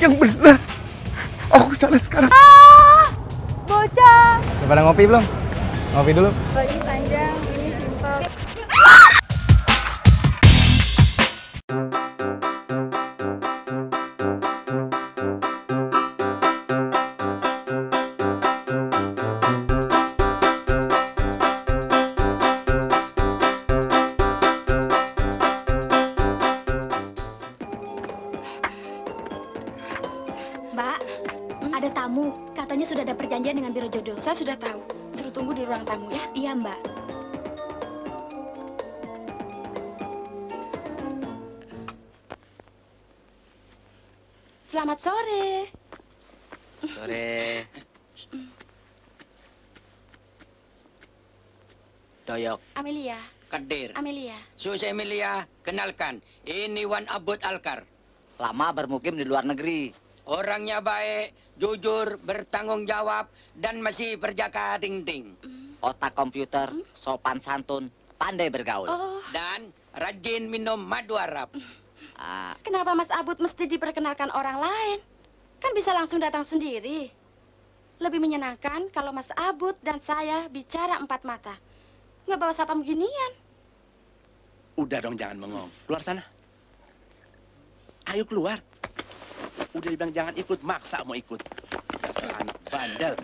yang benar. Aku salah sekarang. Bocah. Udah pada ngopi belum? Ngopi dulu. Ini panjang, ini simpel. Mbak, ada tamu. Katanya sudah ada perjanjian dengan Biro Jodoh. Saya sudah tahu. Suruh tunggu di ruang tamu ya. Iya, Mbak. Selamat sore. Sore. Doyok. Amelia. Kadir. Amelia. Susi Emilia, kenalkan. Ini Wan Abud Alkar. Lama bermukim di luar negeri. Orangnya baik, jujur, bertanggung jawab, dan masih berjaka ting-ting. Otak komputer, sopan santun, pandai bergaul. Oh, Dan rajin minum madu Arab. Ah, kenapa Mas Abud mesti diperkenalkan orang lain? Kan bisa langsung datang sendiri. Lebih menyenangkan kalau Mas Abud dan saya bicara empat mata. Nggak bawa sapam ginian. Udah dong, jangan bengong. Keluar sana. Ayo keluar. Udah dibilang jangan ikut, maksa mau ikut. Dasar anak bandel.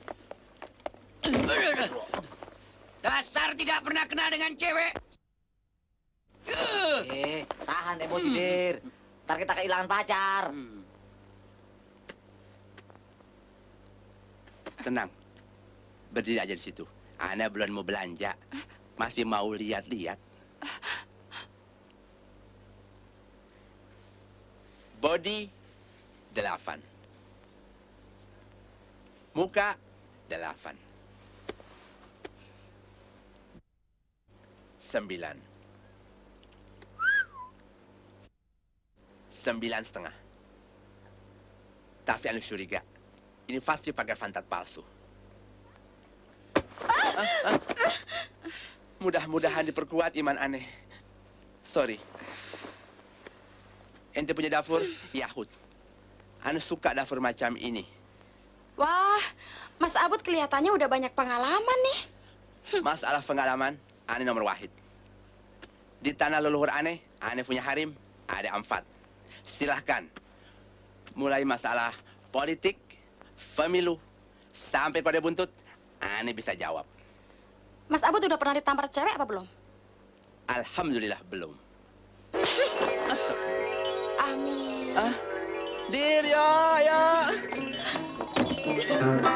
Dasar tidak pernah kenal dengan cewek. tahan emosi, Dir. Ntar kita kehilangan pacar. Tenang. Berdiri aja di situ. Ana belum mau belanja. Masih mau lihat-lihat. Body 8. Muka 8. 9. 9,5. Tapi anu curiga. Ini pasti pakai fantat palsu. Mudah-mudahan diperkuat iman aneh. Sorry. Ente punya dapur? Yahud. Anu suka dapur macam ini. Wah, Mas Abud kelihatannya udah banyak pengalaman nih. Masalah pengalaman, aneh nomor wahid. Di tanah leluhur aneh punya harim, ada 4. Silahkan. Mulai masalah politik, pemilu, sampai kode buntut, aneh bisa jawab. Mas Abud udah pernah ditampar cewek apa belum? Alhamdulillah belum. Astagfirullah. Amin. Dir, ya.